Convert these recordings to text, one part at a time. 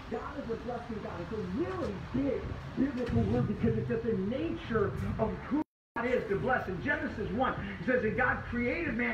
God is a blessing God. It's a really big biblical word because it's at the nature of who God is to bless. In Genesis 1, it says that God created man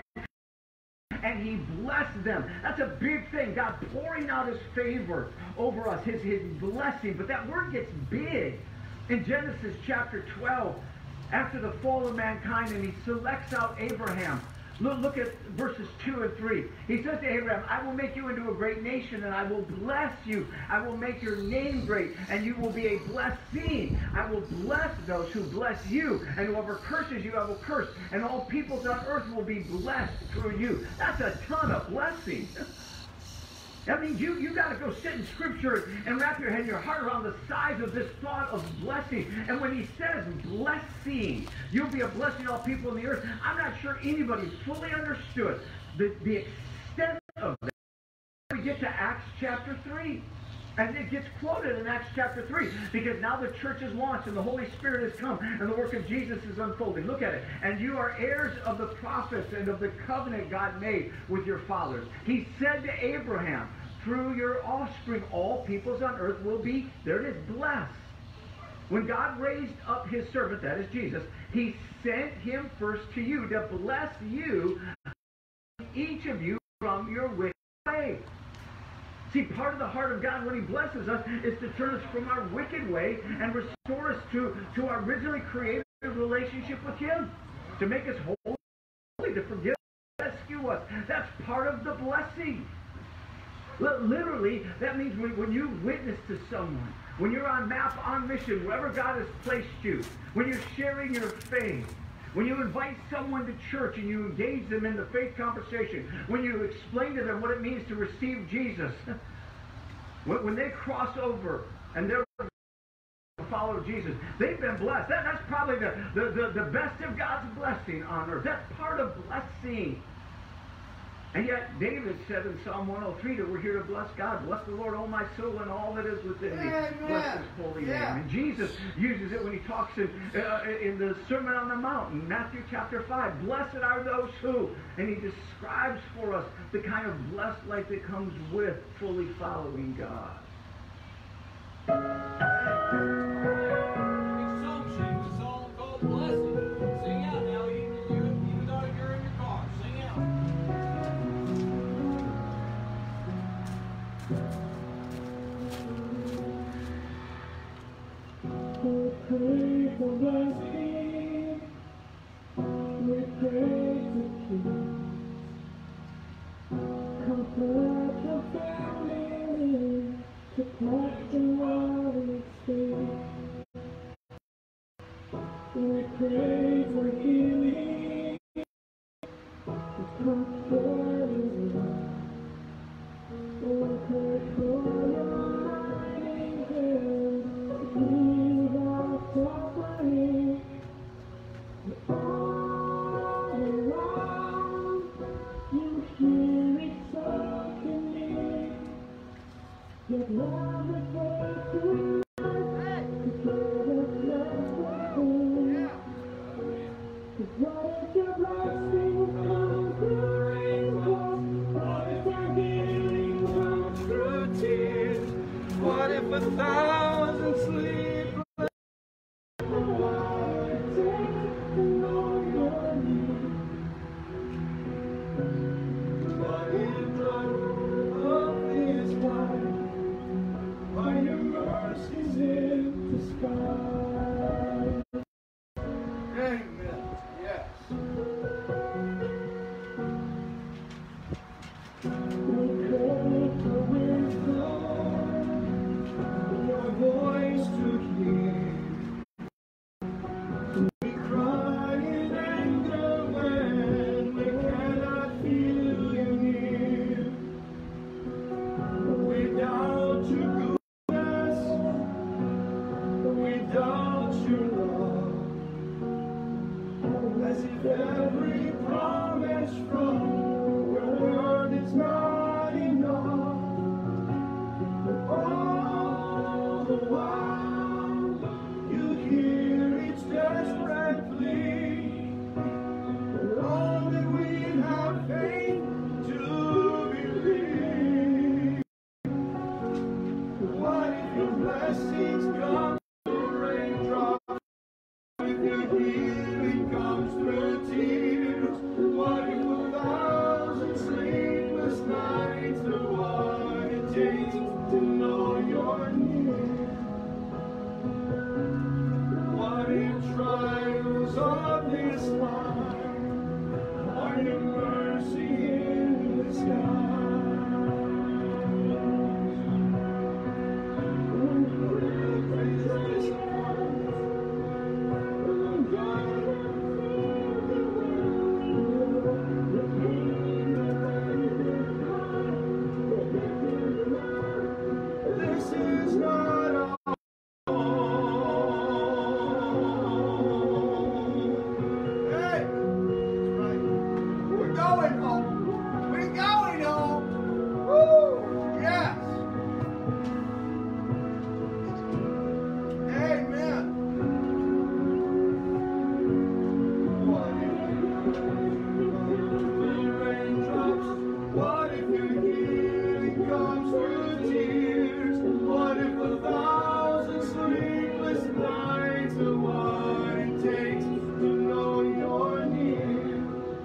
and he blessed them. That's a big thing. God pouring out his favor over us, his blessing. But that word gets big in Genesis chapter 12 after the fall of mankind, and he selects out Abraham. Look at verses 2 and 3. He says to Abraham, I will make you into a great nation, and I will bless you. I will make your name great, and you will be a blessing. I will bless those who bless you, and whoever curses you, I will curse. And all peoples on earth will be blessed through you. That's a ton of blessing. That means you got to go sit in Scripture and wrap your head and your heart around the size of this thought of blessing. And when he says blessing, you'll be a blessing to all people in the earth, I'm not sure anybody fully understood the extent of that. We get to Acts chapter 3. And it gets quoted in Acts chapter 3 because now the church is launched and the Holy Spirit has come and the work of Jesus is unfolding. Look at it. And you are heirs of the prophets and of the covenant God made with your fathers. He said to Abraham, through your offspring, all peoples on earth will be, there it is, blessed. When God raised up his servant, that is Jesus, he sent him first to you to bless you, each of you from your wicked way. See, part of the heart of God when he blesses us is to turn us from our wicked way and restore us to our originally created relationship with him, to make us holy, to forgive, rescue us. That's part of the blessing. Literally, that means when you witness to someone, when you're on mission, wherever God has placed you, when you're sharing your faith, when you invite someone to church and you engage them in the faith conversation, when you explain to them what it means to receive Jesus, when they cross over and they're follow Jesus, they've been blessed. That's probably the best of God's blessing on earth. That's part of blessing. And yet, David said in Psalm 103 that we're here to bless God. Bless the Lord, O my soul, and all that is within me. Bless his holy name. And Jesus uses it when he talks in the Sermon on the Mount, in Matthew chapter 5. Blessed are those who, and he describes for us the kind of blessed life that comes with fully following God. It's all called blessing. Sing out now, even though you're in your car. Sing out. We pray for blessing, we pray for peace. Comfort your family, protect and worry free. We pray for healing, prosperity. We pray for your mighty hand. Suffering all around, you hear it suddenly. Your love is breaking life to give us nothing. Cause what if your blessings come through rainbows? What if our healing comes through tears? What if 1,000 sleep? Every promise from your word is not enough. All the while you hear each desperate plea. Long that we have faith to believe. blessings come through raindrops? If your healing comes through tears, what if 1,000 sleepless nights are what it takes to know you're near? What if trials of this life are your mercy in disguise? This is not all. Hey, right. We're going home. We're going home. Woo! Yes. Amen. What if raindrops? What if your healing comes through tears? What if 1,000 sleepless nights are what it takes to know you're near?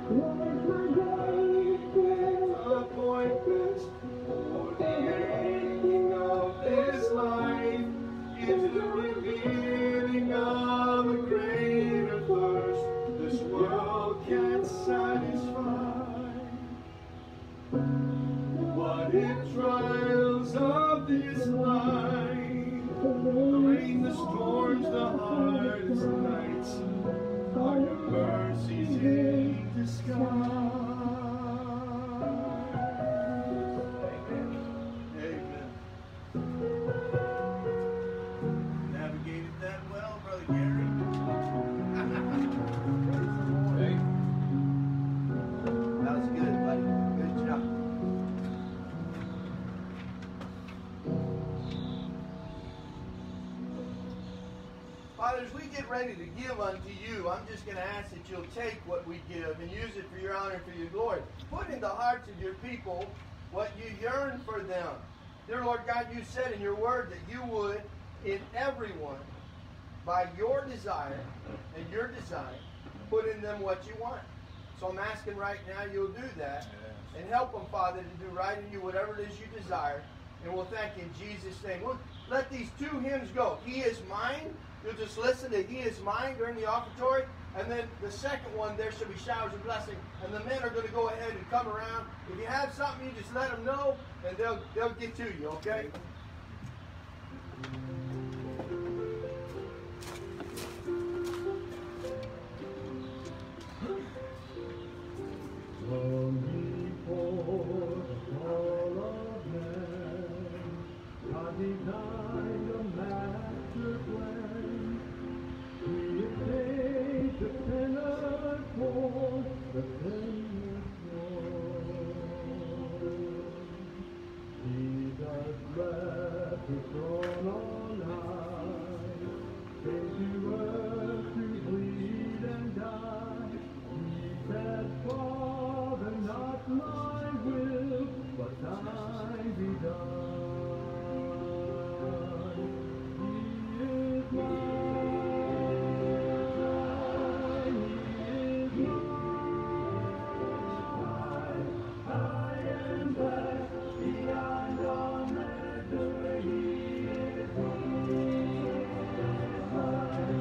Appointments for the ending of this life is the revealing of a greater thirst this world can't satisfy. What if trials of this life, the rain, the storms, the hardest nights, are your mercies in disguise? Amen. Navigated that well, Brother Gary. Hey, That was good, buddy. Good job. Father, as we get ready to give unto you, I'm just going to ask that you'll take what we give and use it for your honor and for your glory. Put in the hearts of your people what you yearn for them. Dear Lord God, you said in your word that you would, in everyone, by your desire and your design, put in them what you want. So I'm asking right now you'll do that and help them, Father, to do right in you, whatever it is you desire. And we'll thank you in Jesus' name. We'll let these two hymns go. He is mine. You'll just listen to He is mine during the offertory. And then the second one, there shall be showers of blessing. And the men are going to go ahead and come around. If you have something, you just let them know, and they'll get to you, okay? Long before the fall of man, God designed a master plan. He saved the sinner for the sinner's Lord. Jesus left His throne on high, came to earth to bleed and die. He said, Father, not my will, but thine be done. He is mine, He is mine. I am blessed beyond all measure. He is mine.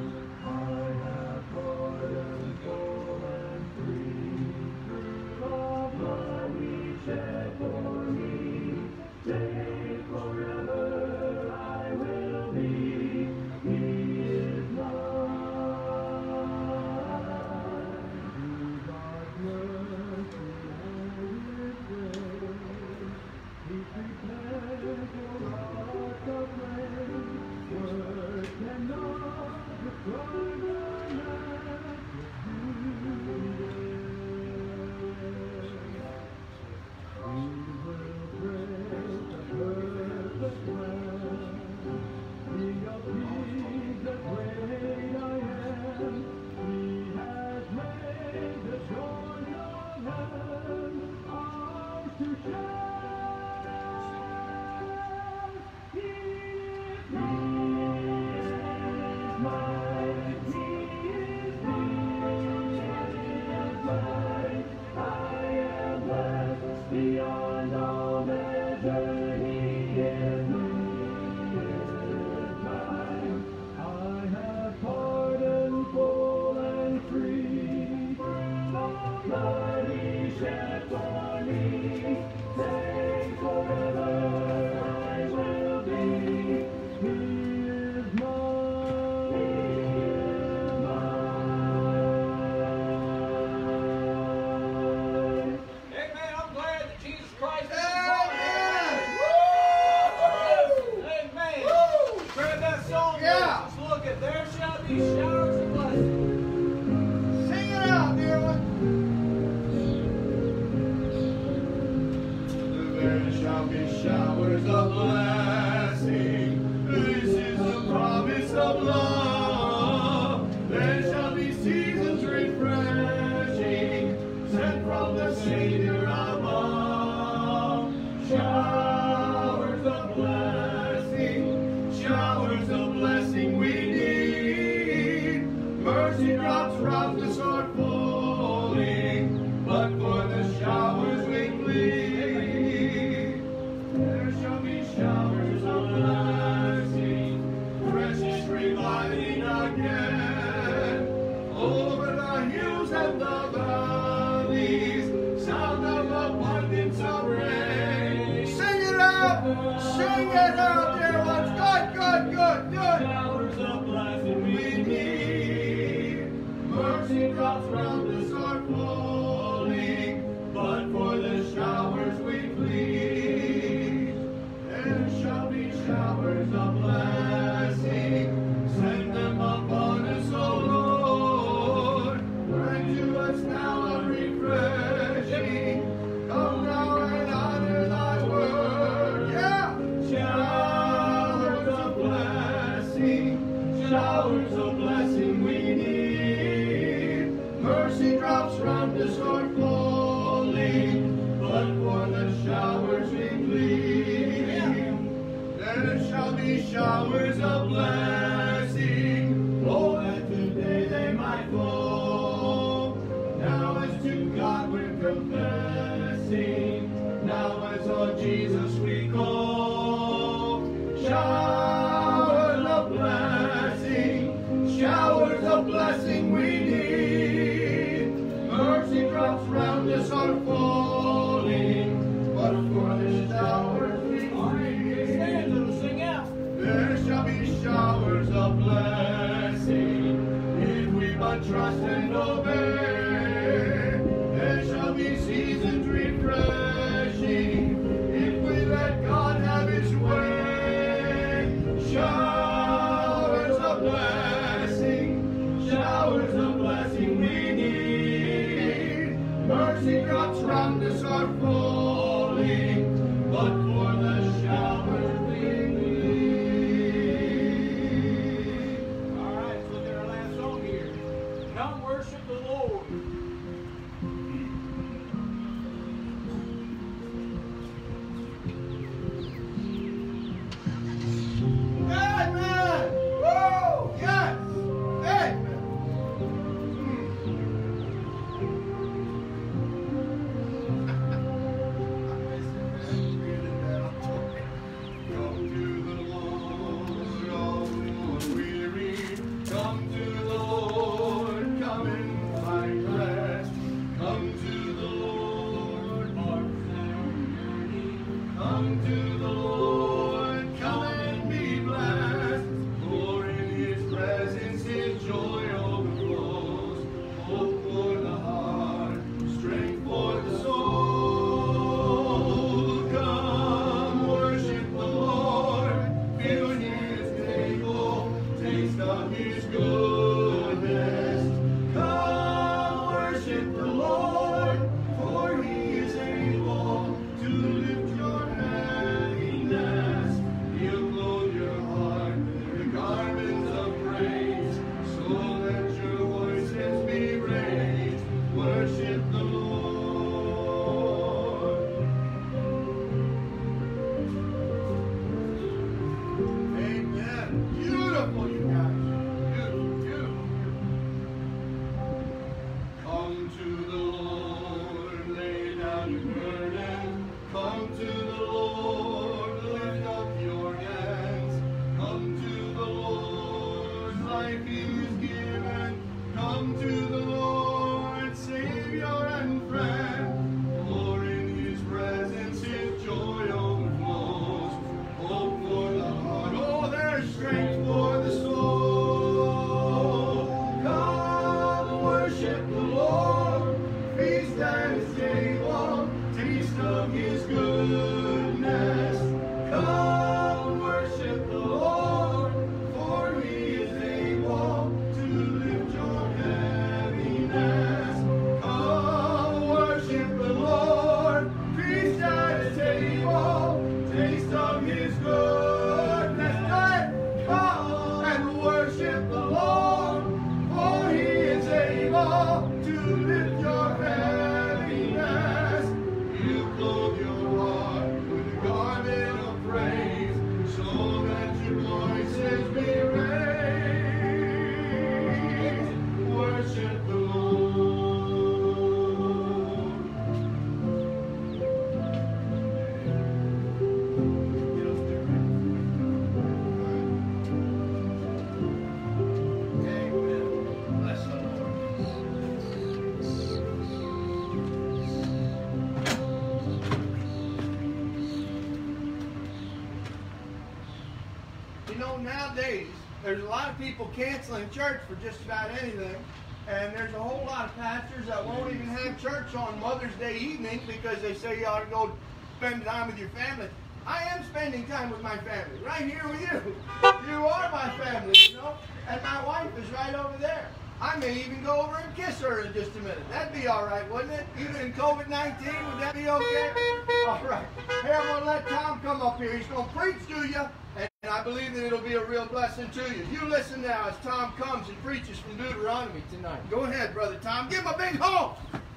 be showers of blessing. Sing it out, dear one. There shall be showers of blessing. This is the promise of love. There shall be seasons refreshing, sent from the Savior above. Showers of blessing, showers of blessing we need. Mercy drops round us are falling, but for the showers we plead. There shall be showers of blessing, precious reviving again, over the hills and the valleys, sound of abundance of rain. Sing it out, dear ones. Good. Showers of blessing We need mercy drops round us are falling, but for the showers we plead. There shall be showers of blessing, send them upon us, O Lord. Bring to us now a refreshing. Come now and honor thy word. Yeah! Showers of blessing, showers of blessing we need. Mercy drops round us are falling, but for the showers we plead. There shall be showers of blessing, oh, that today they might fall. Now as to God we're confessing, now as on Jesus we call. Showers of blessing we need. Mercy drops round us are falling, but for the showers we Stand, need. little sing out. There shall be showers of blessing, if we but trust and obey. There shall be seasons refreshing, if we let God have His way. Showers of blessing we need. Mercy drops round us are falling, but for the showers we need. All right, let's look at our last song here. Come worship the Lord. You know, nowadays, there's a lot of people canceling church for just about anything. And there's a whole lot of pastors that won't even have church on Mother's Day evening because they say you ought to go spend time with your family. I am spending time with my family, right here with you. You are my family, you know, and my wife is right over there. I may even go over and kiss her in just a minute. That'd be all right, wouldn't it? Even in COVID-19, would that be okay? All right. Here, I'm going to let Tom come up here. He's going to preach to you, and I believe that it'll be a real blessing to you. You listen now as Tom comes and preaches from Deuteronomy tonight. Go ahead, Brother Tom. Give him a big ho!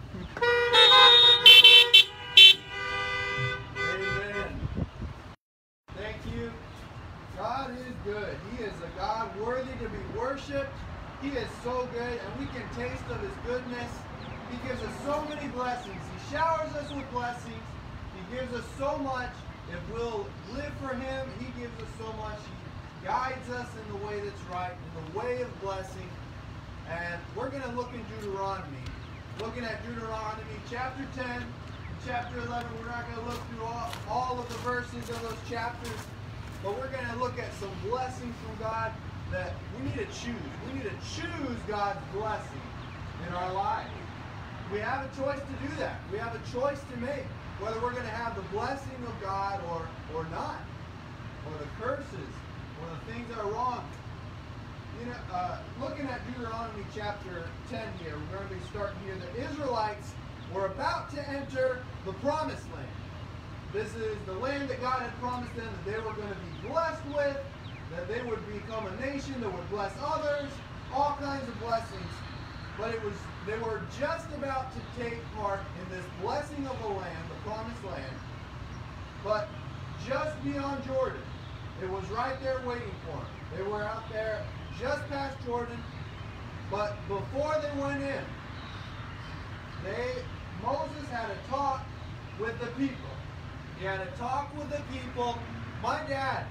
Amen. Thank you. God is good. He is a God worthy to be worshiped. He is so good, and we can taste of His goodness. He gives us so many blessings. He showers us with blessings. He gives us so much. If we'll live for Him, He gives us so much. He guides us in the way that's right, in the way of blessing. And we're going to look in Deuteronomy. Looking at Deuteronomy chapter 10 and chapter 11. We're not going to look through all of the verses of those chapters, but we're going to look at some blessings from God that we need to choose. We need to choose God's blessing in our lives. We have a choice to do that. We have a choice to make, whether we're going to have the blessing of God or not, or the curses, or the things that are wrong. You know, looking at Deuteronomy chapter 10 here, we're going to be starting here. The Israelites were about to enter the promised land. This is the land that God had promised them that they were going to be blessed with, that they would become a nation that would bless others, all kinds of blessings. But they were just about to take part in this blessing of the land, the promised land, but just beyond Jordan. It was right there waiting for them. They were out there just past Jordan, but before they went in, Moses had a talk with the people. He had a talk with the people. My dad,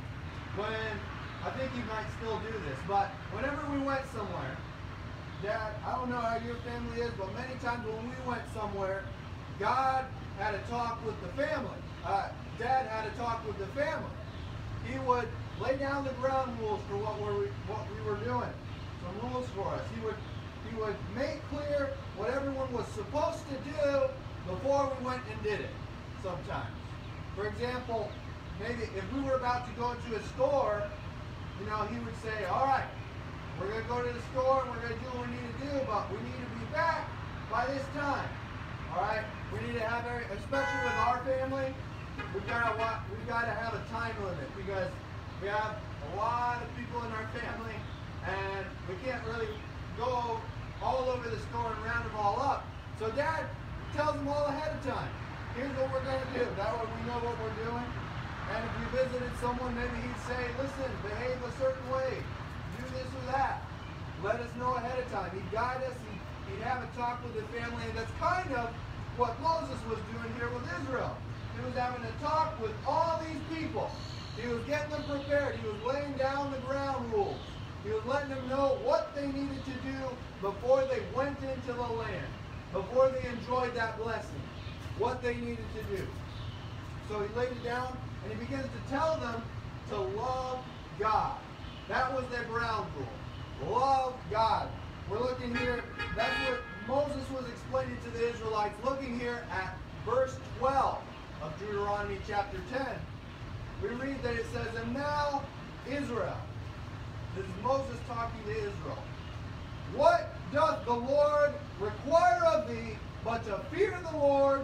I think he might still do this, but whenever we went somewhere, Dad, I don't know how your family is, but many times when we went somewhere, God had a talk with the family. Dad had a talk with the family. He would lay down the ground rules for what we were doing, some rules for us. He would make clear what everyone was supposed to do before we went and did it sometimes. For example, maybe if we were about to go into a store, you know, he would say, all right, we're going to go to the store and we're going to do what we need to do, but we need to be back by this time. All right? We need to have, especially with our family, we've got to have a time limit because we have a lot of people in our family and we can't really go all over the store and round them all up. So Dad tells them all ahead of time. Here's what we're going to do. That way we know what we're doing. And if we visited someone, maybe he'd say, listen, behave a certain way. Do this or that. Let us know ahead of time. He'd guide us. He'd have a talk with the family. And that's kind of what Moses was doing here with Israel. He was having a talk with all these people. He was getting them prepared. He was laying down the ground rules. He was letting them know what they needed to do before they went into the land, before they enjoyed that blessing, what they needed to do. So he laid it down, and he begins to tell them to love God. That was their ground rule. Love God. We're looking here, that's what Moses was explaining to the Israelites. Looking here at verse 12 of Deuteronomy chapter 10. We read that it says, and now Israel. This is Moses talking to Israel. What doth the Lord require of thee but to fear the Lord,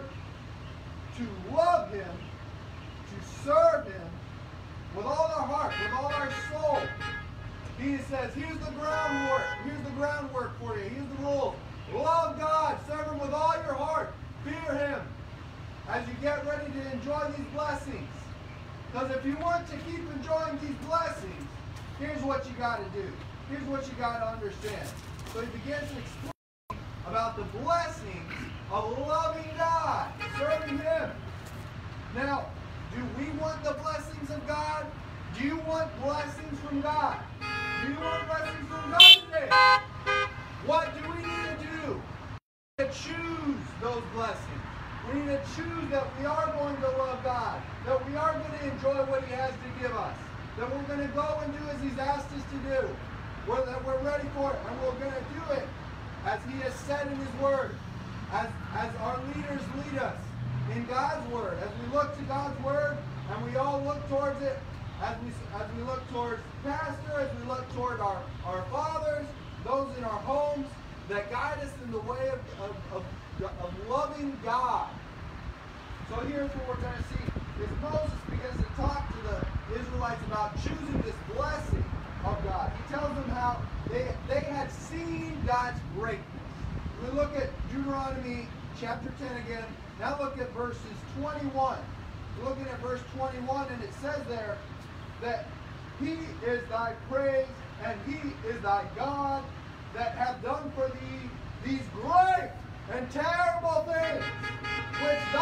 to love Him, to serve Him with all our heart, with all our soul. He says, here's the groundwork. Here's the groundwork for you. Here's the rules. Love God. Serve Him with all your heart. Fear Him as you get ready to enjoy these blessings. Because if you want to keep enjoying these blessings, here's what you got to do. Here's what you got to understand. So he begins to explain about the blessings of loving God, serving Him. Now, do we want the blessings of God? Do you want blessings from God? Do you want blessings from God today? What do we need to do? We need to choose those blessings. We need to choose that we are going to love God, that we are going to enjoy what He has to give us, that we're going to go and do as He's asked us to do. That we're ready for it, and we're going to do it as He has said in His Word, as our leaders lead us in God's Word, as we look to God's Word, and we all look towards it, as we look towards pastor, as we look toward our fathers, those in our homes, that guide us in the way of loving God. So here's what we're going to see. Is Moses begins to talk to the Israelites about choosing this blessing of God. He tells them how they had seen God's greatness. We look at Deuteronomy chapter 10 again. Now look at verses 21. We're looking at verse 21, and it says there that He is thy praise, and He is thy God, that hath done for thee these great and terrible things, which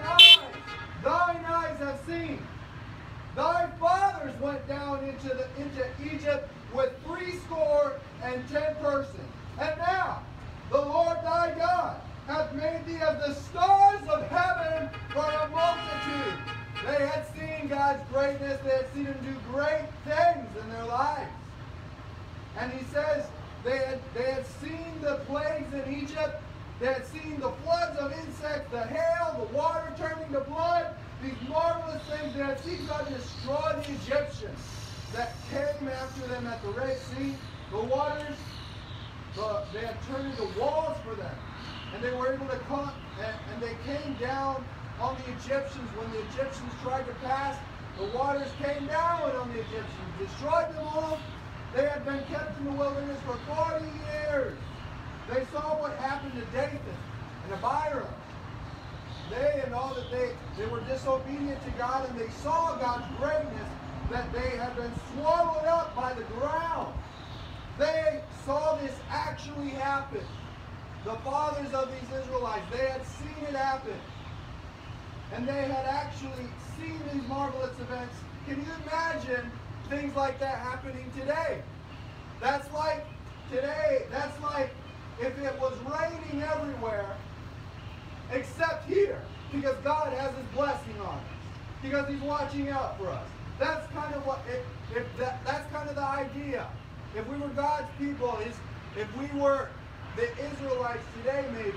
thine eyes have seen. Thy fathers went down into Egypt with 70 persons. And now the Lord thy God hath made thee as the stars of heaven for a multitude. They had seen God's greatness. They had seen Him do great things in their lives. And He says they had seen the plagues in Egypt. They had seen the floods of insects, the hail, the water turning to blood, these marvelous things. They had seen God destroy the Egyptians that came after them at the Red Sea. The waters, they had turned into walls for them. And they were able to come, and they came down on the Egyptians. When the Egyptians tried to pass, the waters came down on the Egyptians, destroyed them all. They had been kept in the wilderness for 40 years. They saw what happened to Dathan and Abiram. They and all that they were disobedient to God, and they saw God's greatness, that they had been swallowed up by the ground. They saw this actually happen. The fathers of these Israelites, they had seen it happen. And they had actually seen these marvelous events. Can you imagine things like that happening today? That's like today, that's like if it was raining everywhere except here, because God has His blessing on us, because He's watching out for us. That's kind of what, that's kind of the idea. If we were God's people, if we were the Israelites today, maybe,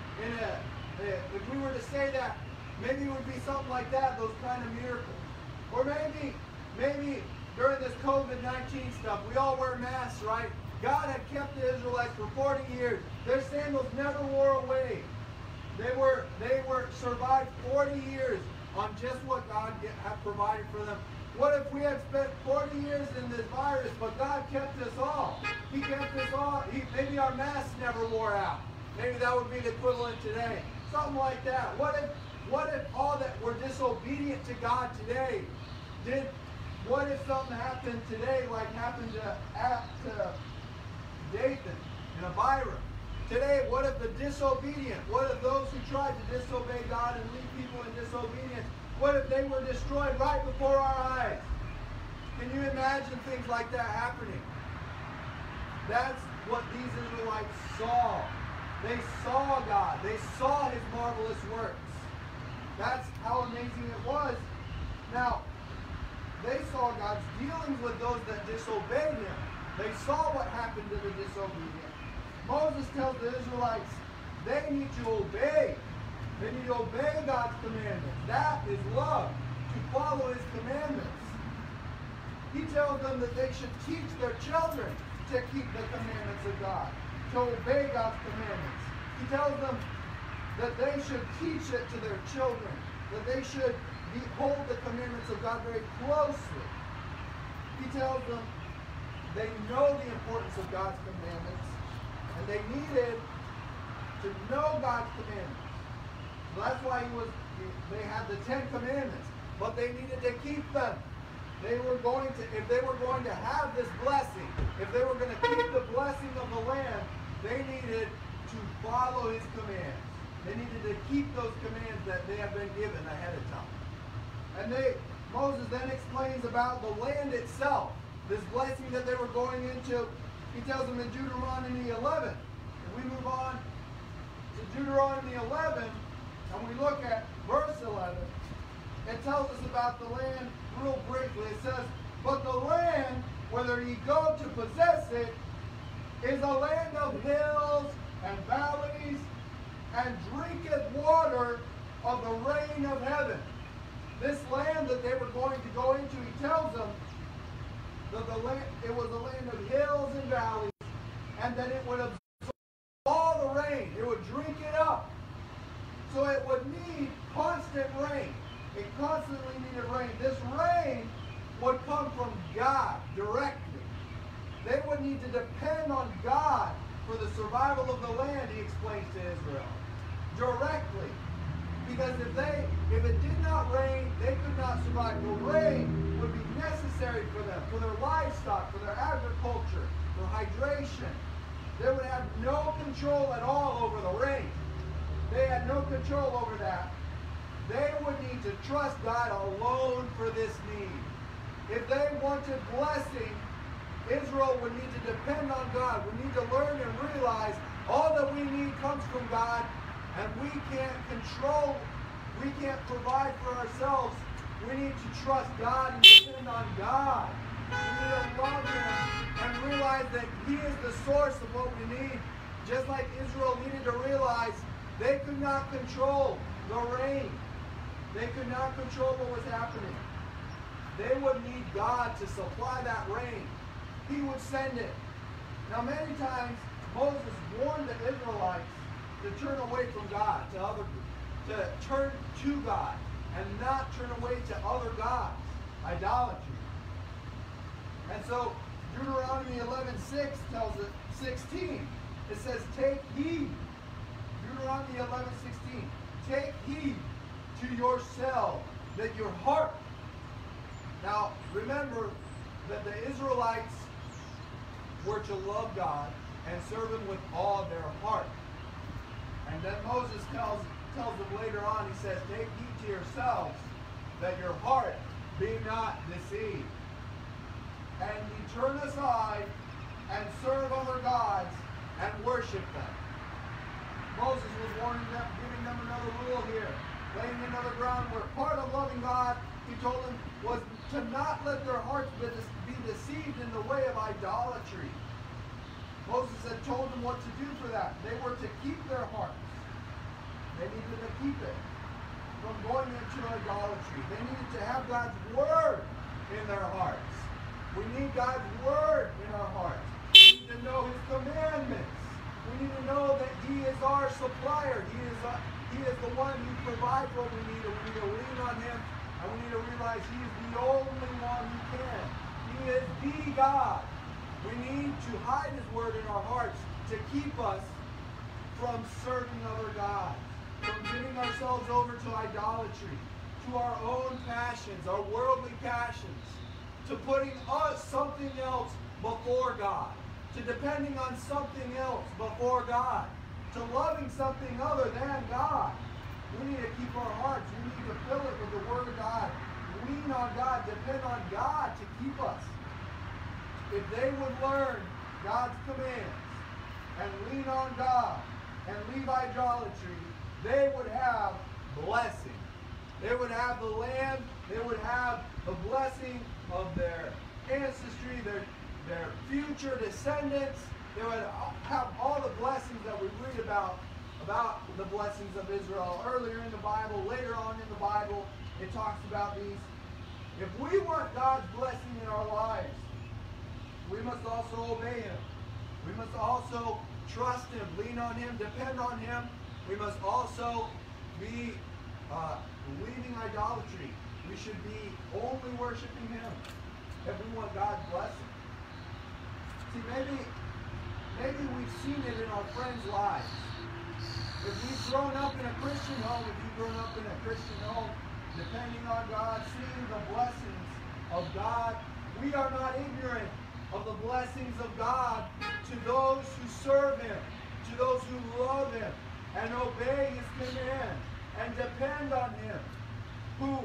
if we were to say that, maybe it would be something like that, those kind of miracles. Or maybe during this COVID-19 stuff, we all wear masks, right? God had kept the Israelites for 40 years. Their sandals never wore away. They were survived 40 years on just what God had provided for them. What if we had spent 40 years in this virus, but God kept us all? He kept us all. Maybe our masks never wore out. Maybe that would be the equivalent today. Something like that. What if all that were disobedient to God today what if something happened today like happened to Dathan and Abiram? Today, what if the disobedient, what if those who tried to disobey God and lead people in disobedience, what if they were destroyed right before our eyes? Can you imagine things like that happening? That's what these Israelites saw. They saw God. They saw His marvelous works. That's how amazing it was. Now, they saw God's dealings with those that disobeyed Him. They saw what happened to the disobedient. Moses tells the Israelites they need to obey. They need to obey God's commandments. That is love, to follow His commandments. He tells them that they should teach their children to keep the commandments of God, to obey God's commandments. He tells them that they should teach it to their children, that they should hold the commandments of God very closely. He tells them they know the importance of God's commandments, and they needed to know God's commandments. So that's why they had the 10 Commandments, but they needed to keep them. If they were going to have this blessing, if they were going to keep the blessing of the land, they needed to follow His commands. They needed to keep those commands that they had been given ahead of time. And Moses then explains about the land itself, this blessing that they were going into. He tells them in Deuteronomy 11. If we move on to Deuteronomy 11, and we look at verse 11, it tells us about the land real briefly. It says, But the land, whether ye go to possess it, is a land of hills and valleys, and drinketh water of the rain of heaven. This land that they were going to go into, he tells them that it was a land of hills and valleys, and that it would absorb all the rain. It would drink it up. So it would need constant rain. It constantly needed rain. This rain would come from God directly. They would need to depend on God for the survival of the land, he explains to Israel. Directly. Because if it did not rain, they could not survive. The rain would be necessary for them, for their livestock, for their agriculture, for hydration. They would have no control at all over the rain. They had no control over that. They would need to trust God alone for this need. If they wanted blessing, Israel would need to depend on God. We need to learn and realize all that we need comes from God, and we can't control, we can't provide for ourselves. We need to trust God and depend on God. We need to love Him and realize that He is the source of what we need. Just like Israel needed to realize they could not control the rain. They could not control what was happening. They would need God to supply that rain. He would send it. Now many times Moses warned the Israelites to turn away from God, to turn to God, and not turn away to other gods, idolatry. And so Deuteronomy 11:6 tells it, 16, it says, take heed. Deuteronomy 11:16, take heed to yourself that your heart. Now remember that the Israelites were to love God and serve Him with all their heart. And then Moses tells them later on, he says, take heed to yourselves that your heart be not deceived. And ye turn aside and serve other gods and worship them. Moses was warning them, giving them another rule here, laying another groundwork. Part of loving God, he told them, was to not let their hearts be deceived in the way of idolatry. Moses had told them what to do for that. They were to keep their hearts. They needed to keep it from going into idolatry. They needed to have God's Word in their hearts. We need God's Word in our hearts. We need to know His commandments. We need to know that He is our supplier. He is the one who provides what we need, and we need to lean on Him, and we need to realize He is the only one who can. He is the God. We need to hide His Word in our hearts to keep us from serving other gods, from giving ourselves over to idolatry, to our own passions, our worldly passions, to putting something else before God, to depending on something else before God, to loving something other than God. We need to keep our hearts. We need to fill it with the Word of God. Lean on God. Depend on God to keep us. If they would learn God's commands and lean on God and leave idolatry, they would have blessing. They would have the land. They would have the blessing of their ancestry, their future descendants. They would have all the blessings that we read about the blessings of Israel earlier in the Bible, later on in the Bible. It talks about these. If we want God's blessing in our lives, we must also obey Him. We must also trust Him, lean on Him, depend on Him. We must also be leaving idolatry. We should be only worshiping Him if we want God's blessing. See, maybe we've seen it in our friends' lives. If we've grown up in a Christian home, if you've grown up in a Christian home, depending on God, seeing the blessings of God, we are not ignorant of the blessings of God to those who serve Him, to those who love Him, and obey His command, and depend on Him, who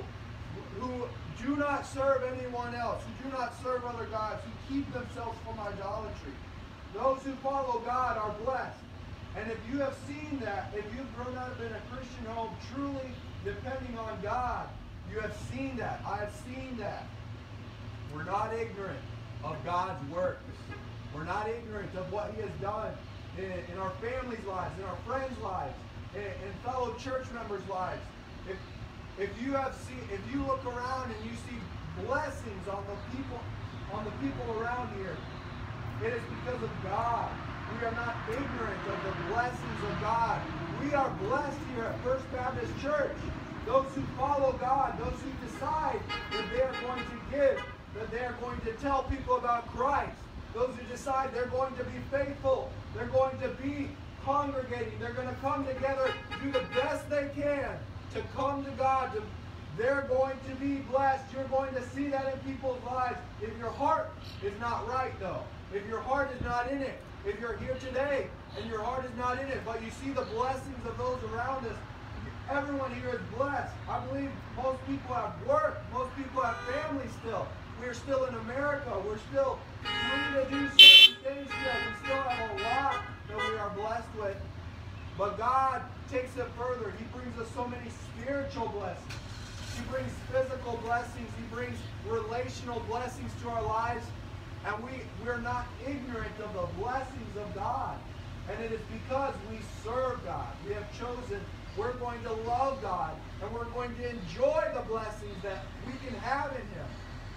do not serve anyone else, who do not serve other gods, who keep themselves from idolatry. Those who follow God are blessed. And if you have seen that, if you've grown up in a Christian home truly depending on God, you have seen that. I have seen that. We're not ignorant of God's works. We're not ignorant of what He has done in our families' lives, in our friends' lives, in fellow church members' lives. If you look around and you see blessings on the people around here, it is because of God. We are not ignorant of the blessings of God. We are blessed here at First Baptist Church. Those who follow God, those who decide that they are going to give, that they are going to tell people about Christ, those who decide they're going to be faithful, they're going to be congregating, they're going to come together, do the best they can to come to God. They're going to be blessed. You're going to see that in people's lives. If your heart is not right, though, if your heart is not in it, if you're here today and your heart is not in it, but you see the blessings of those around us, everyone here is blessed. I believe most people have work. Most people have families still. We're still in America. We're still free to do certain things still. We still have a lot that we are blessed with. But God takes it further. He brings us so many spiritual blessings. He brings physical blessings. He brings relational blessings to our lives. And we're not ignorant of the blessings of God. And it is because we serve God. We have chosen, we're going to love God. And we're going to enjoy the blessings that we can have in Him.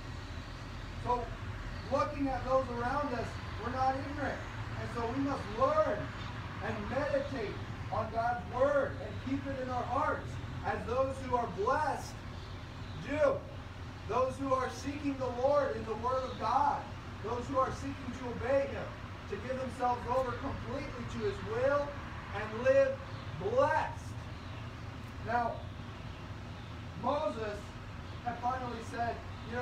So, looking at those around us, we're not ignorant. And so we must learn and meditate on God's Word and keep it in our hearts as those who are blessed do. Those who are seeking the Lord in the Word of God. Those who are seeking to obey Him, to give themselves over completely to His will and live blessed. Now, Moses had finally said,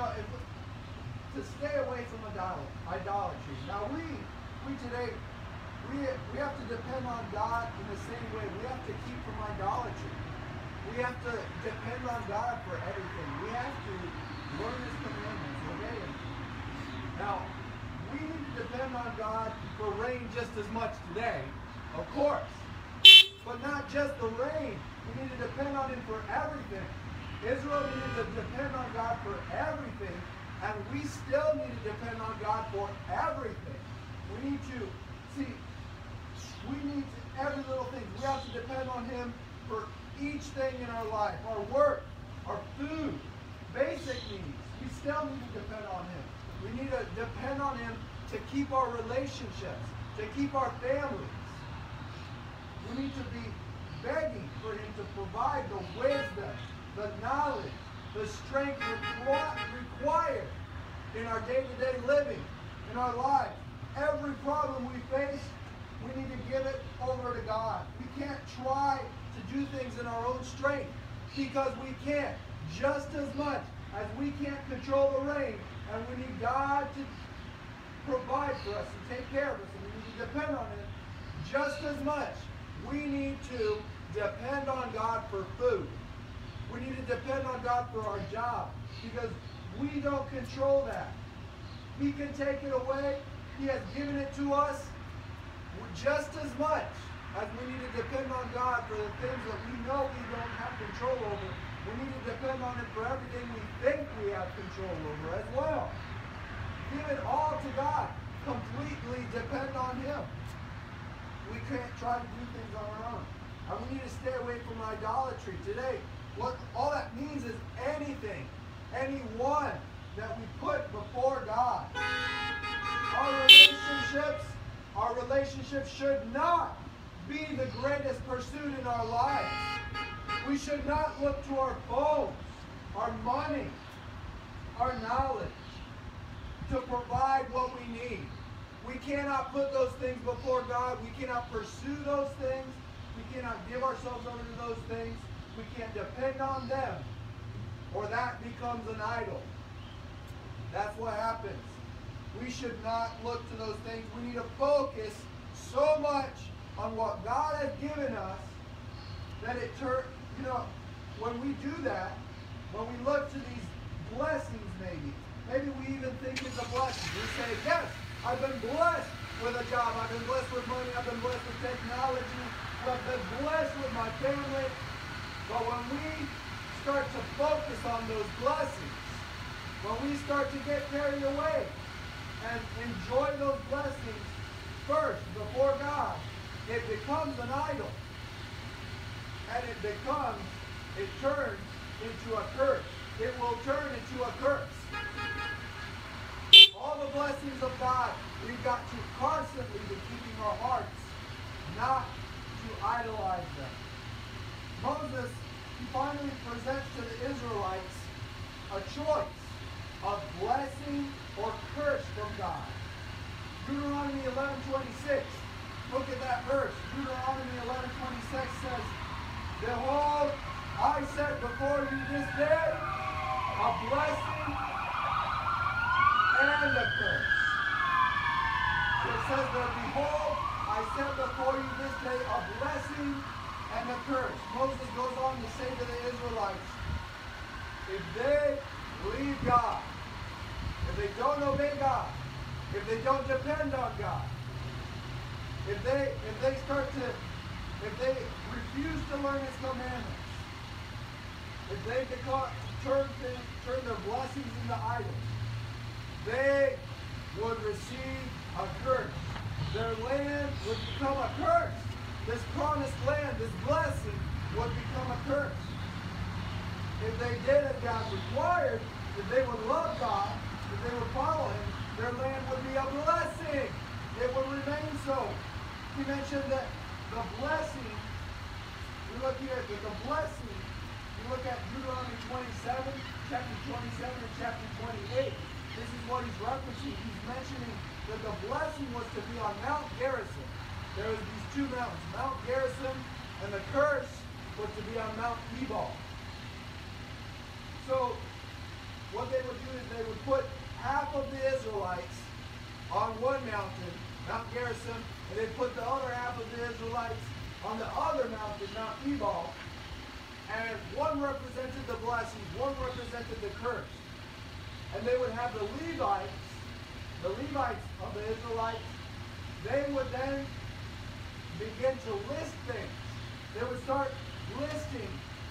to stay away from idolatry. Now we today, we have to depend on God in the same way. We have to keep from idolatry. We have to depend on God for everything. We have to learn His commandments, obey Him. Now, we need to depend on God for rain just as much today, of course. But not just the rain. We need to depend on Him for everything. Israel needed to depend on God for everything, and we still need to depend on God for everything. We need to every little thing. We have to depend on Him for each thing in our life. Our work, our food, basic needs. We still need to depend on Him. We need to depend on Him to keep our relationships, to keep our families. We need to be begging for Him to provide the wisdom, the knowledge, the strength required in our day-to-day living, in our lives. Every problem we face, we need to give it over to God. We can't try to do things in our own strength because we can't. Just as much as we can't control the rain and we need God to provide for us and take care of us and we need to depend on Him, just as much we need to depend on God for food. We need to depend on God for our job because we don't control that. He can take it away. He has given it to us just as much as we need to depend on God for the things that we know we don't have control over. We need to depend on Him for everything we think we have control over as well. Give it all to God. Completely depend on Him. We can't try to do things on our own. And we need to stay away from idolatry today. What all that means is anything, anyone that we put before God. Our relationships should not be the greatest pursuit in our lives. We should not look to our phones, our money, our knowledge to provide what we need. We cannot put those things before God. We cannot pursue those things. We cannot give ourselves over to those things. We can't depend on them, or that becomes an idol. That's what happens. We should not look to those things. We need to focus so much on what God has given us that it turns, when we do that, when we look to these blessings maybe we even think it's a blessing. We say, yes, I've been blessed with a job. I've been blessed with money. I've been blessed with technology. I've been blessed with my family. But when we start to focus on those blessings, when we start to get carried away and enjoy those blessings first before God, it becomes an idol. And it turns into a curse. It will turn into a curse. All the blessings of God, we've got to constantly be keeping our hearts not to idolize them. Moses finally presents to the Israelites a choice of blessing or curse from God. Deuteronomy 11:26. Look at that verse. Deuteronomy 11:26 says, "Behold, I set before you this day a blessing and a curse." So it says there, "Behold, I set before you this day a blessing and a curse." Moses goes on to say to the Israelites, if they leave God, if they don't obey God, if they don't depend on God, if they refuse to learn His commandments, if they turn their blessings into idols, they would receive a curse. Their land would become a curse. This promised land, this blessing, would become a curse. If they did as God required, if they would love God, if they would follow Him, their land would be a blessing. It would remain so. He mentioned that the blessing, we look here at the blessing, you look at Deuteronomy 27, chapter 27 and chapter 28. This is what he's referencing. He's mentioning that the blessing was to be on Mount Gerizim. There was these two mountains, Mount Gerizim, and the curse was to be on Mount Ebal. So what they would do is they would put half of the Israelites on one mountain, Mount Gerizim, and they'd put the other half of the Israelites on the other mountain, Mount Ebal. And one represented the blessing, one represented the curse. And they would have the Levites of the Israelites, they would then begin to list things. They would start listing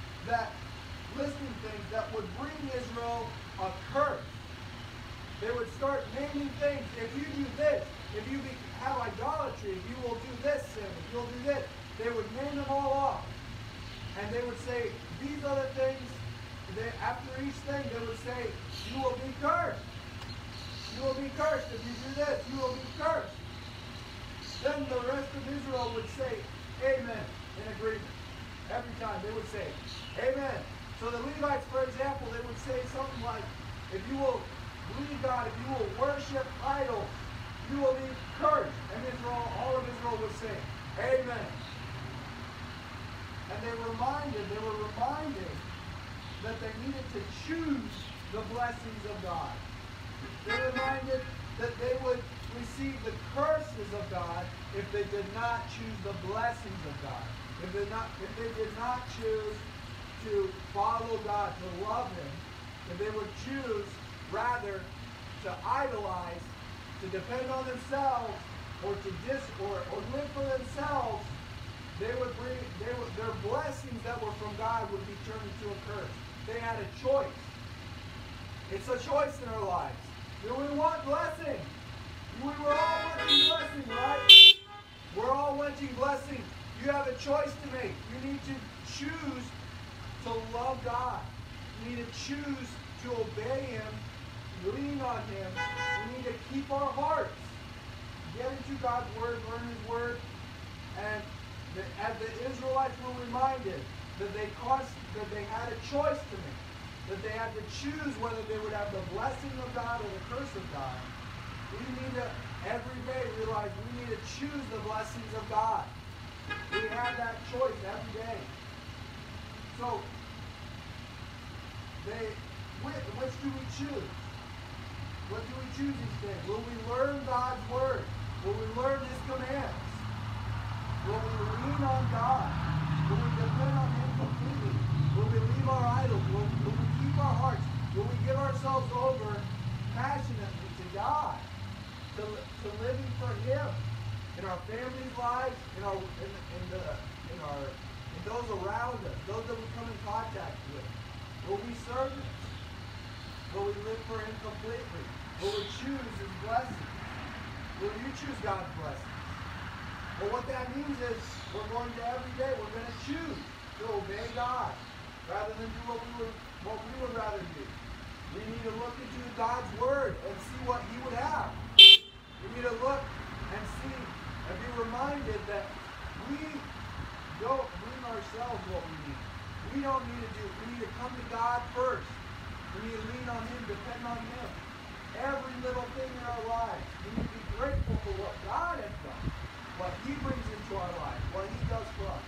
things that would bring Israel a curse. They would start naming things. If you do this, if you have idolatry, if you will do this sin, if you'll do this, they would name them all off. And they would say, these are the things. After each thing, they would say, you will be cursed. You will be cursed if you do this. You will be cursed. Then the rest of Israel would say, amen, in agreement. Every time they would say, amen. So the Levites, for example, they would say something like, if you will believe God, if you will worship idols, you will be cursed. And all of Israel would say, amen. And they were reminded that they needed to choose the blessings of God. They were reminded that they would receive the curses of God if they did not choose the blessings of God. If they did not choose to follow God, to love Him, if they would choose rather to idolize, to depend on themselves, or live for themselves, their blessings that were from God would be turned into a curse. They had a choice. It's a choice in our lives. Do we want blessing? We were all wanting blessing, right? We're all wanting blessing. You have a choice to make. You need to choose to love God. You need to choose to obey Him, lean on Him. We need to keep our hearts. Get into God's Word, learn His Word. And as the Israelites were reminded that they had a choice to make, that they had to choose whether they would have the blessing of God or the curse of God. We need to, every day, realize we need to choose the blessings of God. We have that choice every day. So, which do we choose? What do we choose each day? Will we learn God's Word? Will we learn His commands? Will we lean on God? Will we depend on Him completely? Will we leave our idols? Will we keep our hearts? Will we give ourselves over passionately to God? To living for Him in our families' lives, in those around us, those that we come in contact with. Will we serve Him? Will we live for Him completely? Will we choose His blessings? Will you choose God's blessings? Well, what that means is we're going to every day, we're going to choose to obey God rather than do what we would rather do. We need to look into God's Word and see what He would have. We need to look and see and be reminded that we don't bring ourselves what we need. We don't need to do. We need to come to God first. We need to lean on Him, depend on Him. Every little thing in our lives, we need to be grateful for what God has done, what He brings into our life, what He does for us.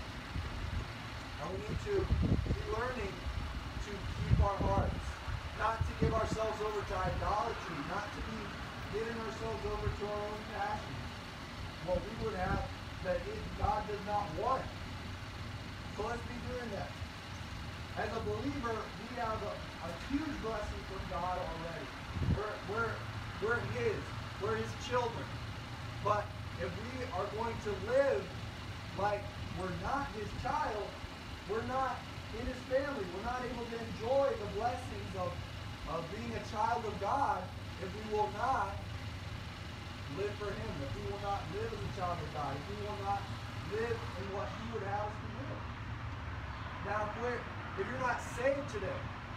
And we need to be learning to keep our hearts, not to give ourselves over to idolatry, not to be giving ourselves over to our own passions. What we would have that God does not want. So let's be doing that. As a believer, we have a huge blessing from God already. We're His. We're His children. But if we are going to live like we're not His child, we're not in His family. We're not able to enjoy the blessings of being a child of God if we will not live for Him, if we will not live as a child of God, if we will not live in what He would have us to live. Now, if you're not saved today,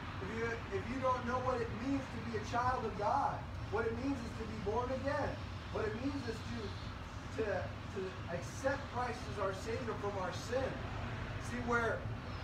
if you don't know what it means to be a child of God, what it means is to be born again, what it means is to accept Christ as our Savior from our sin. See, we're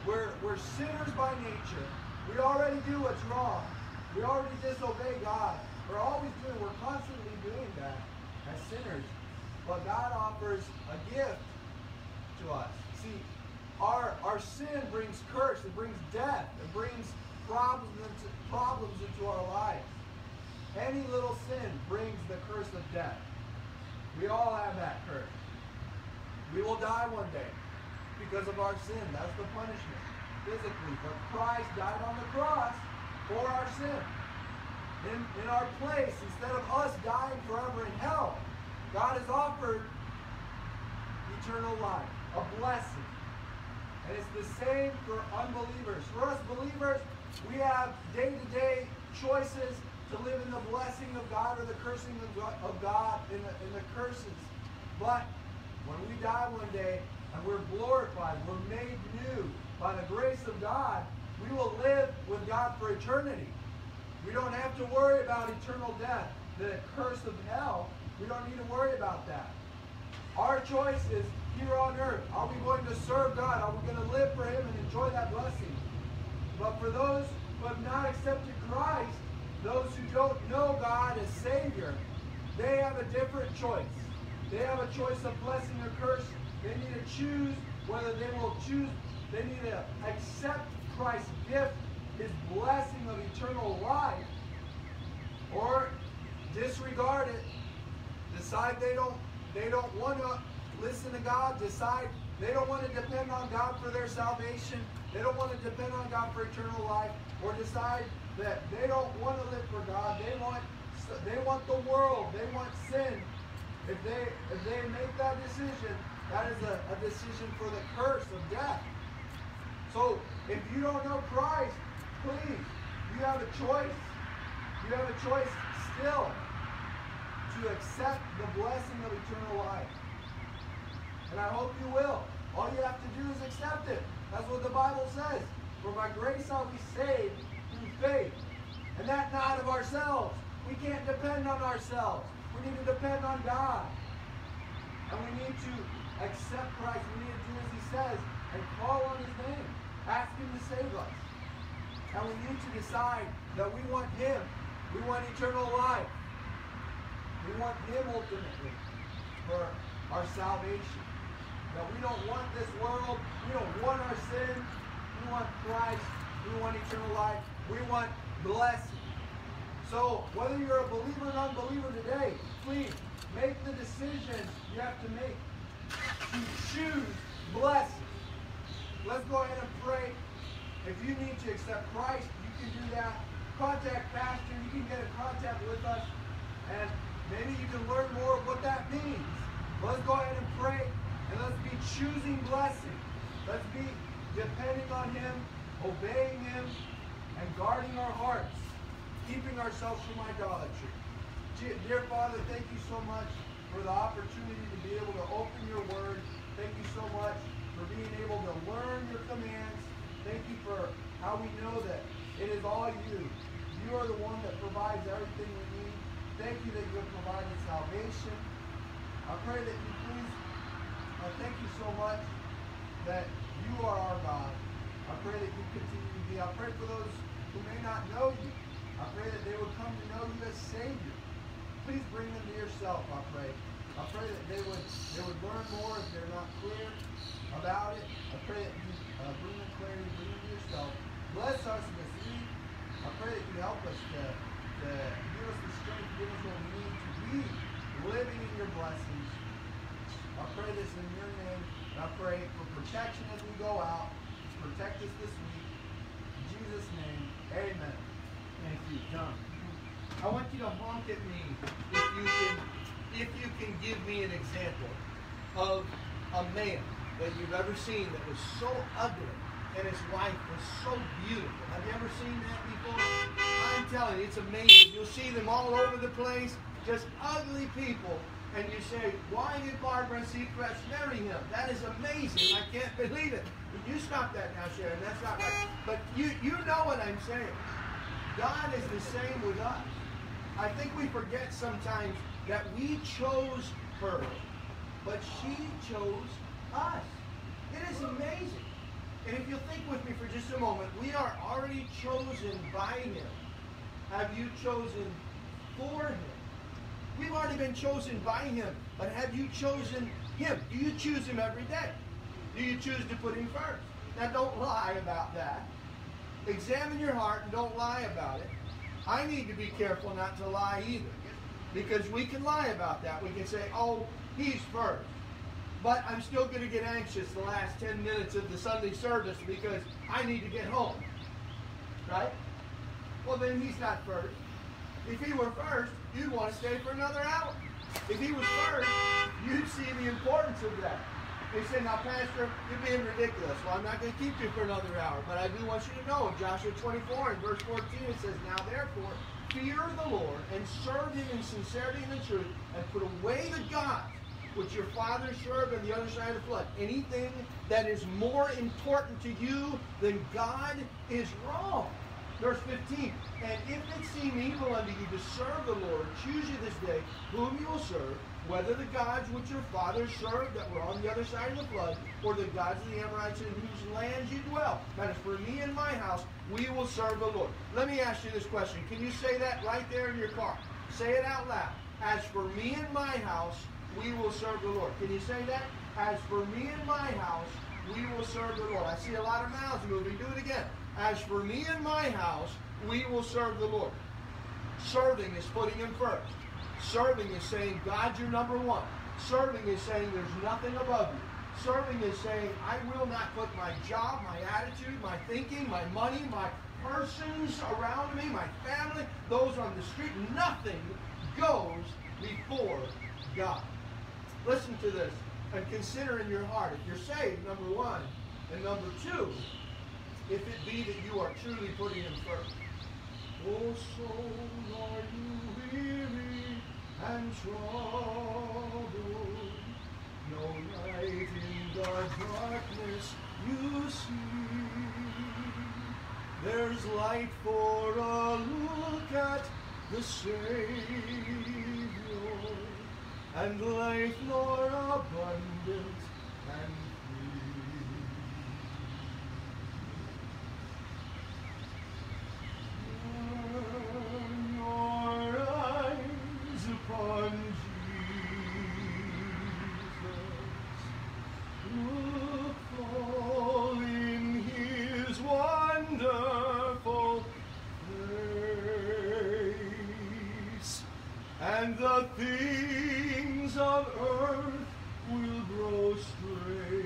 sinners by nature. We already do what's wrong. We already disobey God. We're constantly doing that as sinners. But God offers a gift to us. See, our sin brings curse, it brings death, it brings problems into our lives. Any little sin brings the curse of death. We all have that curse. We will die one day because of our sin. That's the punishment, physically. But Christ died on the cross for our sin. In our place, instead of us dying forever in hell, God has offered eternal life, a blessing. And it's the same for unbelievers. For us believers, we have day-to-day choices to live in the blessing of God or the cursing of God in the curses. But when we die one day and we're glorified, we're made new by the grace of God, we will live with God for eternity. We don't have to worry about eternal death, the curse of hell. We don't need to worry about that. Our choice is here on earth. Are we going to serve God? Are we going to live for Him and enjoy that blessing? But for those who have not accepted Christ, those who don't know God as Savior, they have a different choice. They have a choice of blessing or curse. They need to choose whether they will choose. They need to accept Christ's gift, His blessing of eternal life, or disregard it. Decide they don't want to listen to God. Decide they don't want to depend on God for their salvation. They don't want to depend on God for eternal life, or decide that they don't want to live for God. They want the world. They want sin. If they make that decision, that is a decision for the curse of death. So if you don't know Christ, please, you have a choice. You have a choice still to accept the blessing of eternal life. And I hope you will. All you have to do is accept it. That's what the Bible says. For by grace are we saved through faith. And that not of ourselves. We can't depend on ourselves. We need to depend on God. And we need to accept Christ. We need to do as He says and call on His name. Ask Him to save us. And we need to decide that we want Him. We want eternal life. We want Him ultimately for our salvation. That we don't want this world. We don't want our sin. We want Christ. We want eternal life. We want blessing. So whether you're a believer or unbeliever today, please make the decision you have to make to choose blessing. Let's go ahead and pray. If you need to accept Christ, you can do that. Contact Pastor. You can get in contact with us. And maybe you can learn more of what that means. Let's go ahead and pray. And let's be choosing blessing. Let's be depending on Him, obeying Him, and guarding our hearts. keeping ourselves from idolatry. Dear Father, thank you so much for the opportunity to be able to open your word. Thank you so much for being able to learn your commands. Thank you for how we know that it is all you. You are the one that provides everything we need. Thank you that you have provided salvation. I pray that you please, thank you so much that you are our God. I pray that you continue to be. I pray for those who may not know you. I pray that they would come to know you as Savior. Please bring them to yourself, I pray. I pray that they would learn more if they're not clear about it. I pray that you bring them clarity, bring them to yourself. Bless us this week. I pray that you help us to give us the strength, give us what we need to be living in your blessings. I pray this in your name. And I pray for protection as we go out. Protect us this week. In Jesus' name, amen. Thank you, John. I want you to honk at me if you can give me an example of a man that you've ever seen that was so ugly and his wife was so beautiful. Have you ever seen that before? I'm telling you, it's amazing. You'll see them all over the place, just ugly people. And you say, why did Barbara Seacrest marry him? That is amazing. I can't believe it. You stop that now, Sharon. That's not right. But you know what I'm saying. God is the same with us. I think we forget sometimes that we chose her, but she chose us. It is amazing. And if you'll think with me for just a moment, we are already chosen by him. Have you chosen for him? We've already been chosen by him, but have you chosen him? Do you choose him every day? Do you choose to put him first? Now don't lie about that. Examine your heart and don't lie about it. I need to be careful not to lie either, because we can lie about that. We can say, oh, he's first. But I'm still going to get anxious the last 10 minutes of the Sunday service because I need to get home. Right? Well, then he's not first. If he were first, you'd want to stay for another hour. If he was first, you'd see the importance of that. They say, now, Pastor, you're being ridiculous. Well, I'm not going to keep you for another hour, but I do want you to know, in Joshua 24 and verse 14, it says, now, therefore, fear the Lord and serve him in sincerity and in truth, and put away the gods which your fathers served on the other side of the flood. Anything that is more important to you than God is wrong. Verse 15, and if it seem evil unto you to serve the Lord, choose you this day whom you will serve, whether the gods which your fathers served that were on the other side of the flood, or the gods of the Amorites in whose lands you dwell. That is, for me and my house, we will serve the Lord. Let me ask you this question. Can you say that right there in your car? Say it out loud. As for me and my house, we will serve the Lord. Can you say that? As for me and my house, we will serve the Lord. I see a lot of mouths moving. Do it again. As for me and my house, we will serve the Lord. Serving is putting him first. Serving is saying, God, you're number one. Serving is saying there's nothing above you. Serving is saying, I will not put my job, my attitude, my thinking, my money, my persons around me, my family, those on the street, nothing goes before God. Listen to this and consider in your heart, if you're saved, number one, and number two, if it be that you are truly putting him first. Oh, soul, are you weary and troubled? No light in the darkness you see. There's light for a look at the Savior, and life more abundant and free. Turn your eyes upon Jesus. Look full in his wonderful face, and the things of earth will grow strange.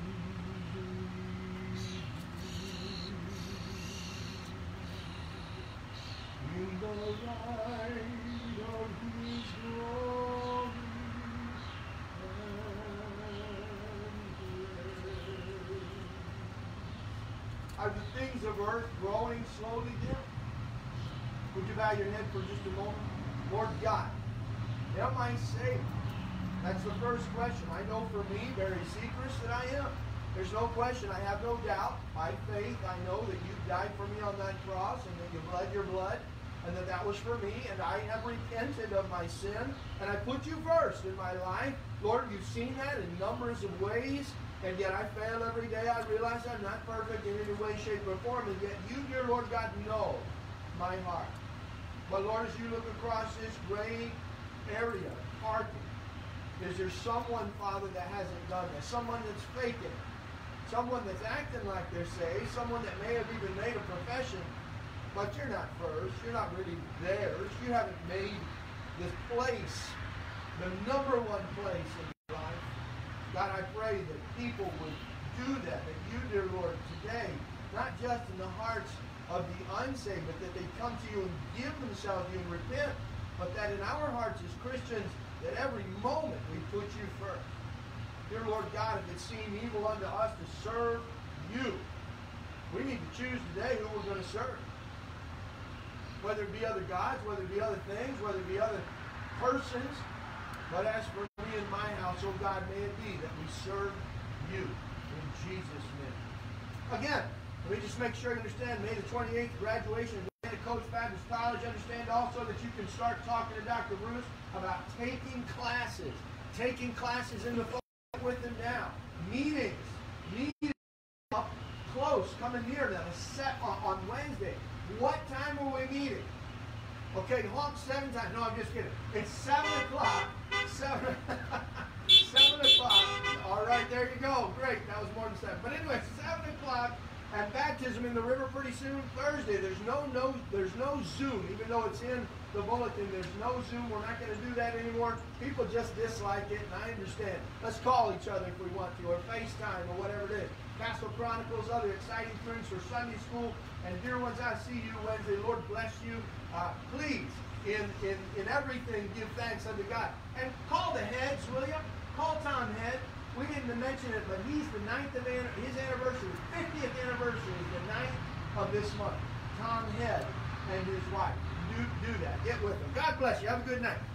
In the light of his glory and grace. Are the things of earth growing slowly dim? Would you bow your head for just a moment? Lord God, am I saved? That's the first question. I know for me, very secret, that I am. There's no question. I have no doubt. By faith, I know that you died for me on that cross and that you bled your blood and that was for me. And I have repented of my sin and I put you first in my life. Lord, you've seen that in numbers of ways. And yet I fail every day. I realize I'm not perfect in any way, shape, or form. And yet you, dear Lord God, know my heart. But Lord, as you look across this gray area, parking, is there someone, Father, that hasn't done this? Someone that's faking it? Someone that's acting like they're saved? Someone that may have even made a profession, but you're not first. You're not really theirs. You haven't made this place the number one place in your life. God, I pray that people would do that you, dear Lord, today, not just in the hearts of the unsaved, but that they come to you and give themselves to you and repent, but that in our hearts as Christians, that every moment we put you first. Dear Lord God, if it seemed evil unto us to serve you, we need to choose today who we're going to serve. Whether it be other gods, whether it be other things, whether it be other persons. But as for me and my house, oh God, may it be that we serve you in Jesus' name. Again, let me just make sure you understand, May the 28th, graduation of the Coach Baptist College. Understand also that you can start talking to Dr. Bruce about taking classes in the phone with them now. Meetings up close, coming near them, set on Wednesday. What time are we meeting? Okay, honk 7 times. No, I'm just kidding. It's 7 o'clock. 7 o'clock. All right, there you go. Great. That was more than 7. But anyway, 7 o'clock. And baptism in the river pretty soon. Thursday. There's no Zoom, even though it's in the bulletin. There's no Zoom. We're not going to do that anymore. People just dislike it, and I understand. Let's call each other if we want to, or FaceTime, or whatever it is. Castle Chronicles, other exciting things for Sunday school. And dear ones, I see you Wednesday. Lord bless you. Please, in everything, give thanks unto God. And call the heads, will you? Call Tom Head. We didn't mention it, but he's the 9th of his anniversary, 50th anniversary is the 9th of this month. Tom Head and his wife. Do that. Get with them. God bless you. Have a good night.